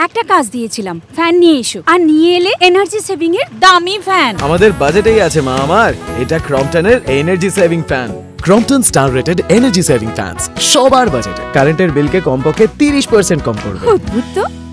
একটা কাজ দিয়েছিলাম, ফ্যান নিয়ে এসো, আর নিয়ে এলে এনার্জি সেভিং এর দামি ফ্যান। আমাদের বাজেটেই আছে মা আমার, এটা ক্রম্পটনের energy saving fan. Crompton star rated energy saving fans সবার বাজেটে কারেন্টের বিলকে কমপক্ষে 30% কম করবে। অদ্ভুত তো।